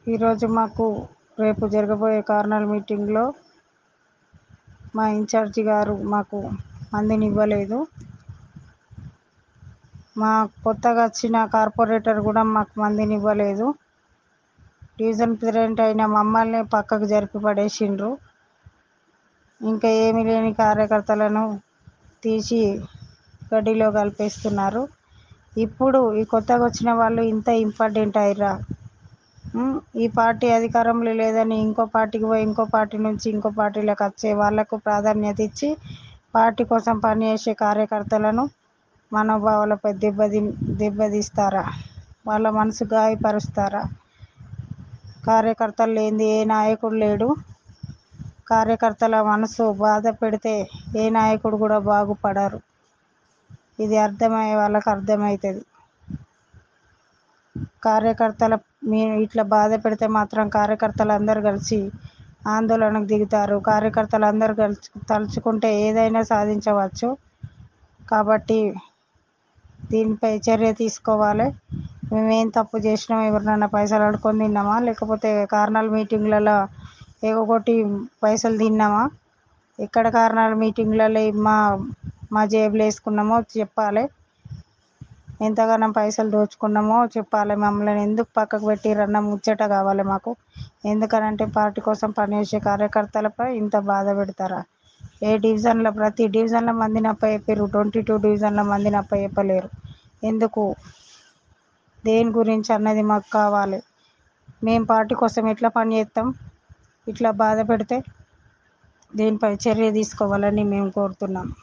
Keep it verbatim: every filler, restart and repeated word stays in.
ఈరోజు మాకు రేపు జరగబోయే కార్నల్ మీటింగ్లో మా ఇన్ఛార్జి గారు మాకు మందిని ఇవ్వలేదు. మా కొత్తగా వచ్చిన కార్పొరేటర్ కూడా మాకు మందిని ఇవ్వలేదు. డివిజన్ ప్రెసిడెంట్ అయిన మమ్మల్ని పక్కకు జరిపి పడేసిండ్రు. ఇంకా ఏమీ లేని కార్యకర్తలను తీసి గడ్డిలో కలిపేస్తున్నారు. ఇప్పుడు ఈ కొత్తగా వచ్చిన వాళ్ళు ఇంత ఇంపార్టెంట్ అయ్యారా? ఈ పార్టీ అధికారంలో లేదని ఇంకో పార్టీకి పోయి ఇంకో పార్టీ నుంచి ఇంకో పార్టీలోకి వచ్చే వాళ్లకు ప్రాధాన్యత ఇచ్చి పార్టీ కోసం పనిచేసే కార్యకర్తలను మనోభావాలపై దెబ్బతి దెబ్బతీస్తారా? వాళ్ళ మనసు గాయపరుస్తారా? కార్యకర్తలు లేనిది ఏ నాయకుడు లేడు. కార్యకర్తల మనసు బాధ పెడితే ఏ నాయకుడు కూడా బాగుపడరు. ఇది అర్థమయ్యే వాళ్ళకి అర్థమవుతుంది. కార్యకర్తల మీ ఇట్లా బాధ పెడితే మాత్రం కార్యకర్తలు అందరూ కలిసి ఆందోళనకు దిగుతారు. కార్యకర్తలు అందరూ కలిసి తలుచుకుంటే ఏదైనా సాధించవచ్చు. కాబట్టి దీనిపై చర్య తీసుకోవాలి. మేమేం తప్పు చేసినాం? ఎవరినైనా పైసలు అడుక్కొని తిన్నామా? లేకపోతే కార్నల్ మీటింగ్లలో ఎగగొట్టి పైసలు తిన్నామా? ఎక్కడ కార్నల్ మీటింగ్లలో మా మా జేబులు వేసుకున్నామో చెప్పాలి. ఎంతగానో పైసలు దోచుకున్నామో చెప్పాలి. మమ్మల్ని ఎందుకు పక్కకు పెట్టిరన్న ముచ్చట కావాలి మాకు. ఎందుకనంటే పార్టీ కోసం పనిచేసే కార్యకర్తలపై ఇంత బాధ పెడతారా? ఏ డివిజన్లో ప్రతి డివిజన్లో మందిని అప్పచెప్పారు. ట్వంటీ టూ డివిజన్ల మందిని అప్పచెప్పలేరు. ఎందుకు? దేని గురించి అన్నది మాకు కావాలి. మేము పార్టీ కోసం ఎట్లా పనిచేస్తాం? ఇట్లా బాధ పెడితే దీనిపై చర్య తీసుకోవాలని మేము కోరుతున్నాం.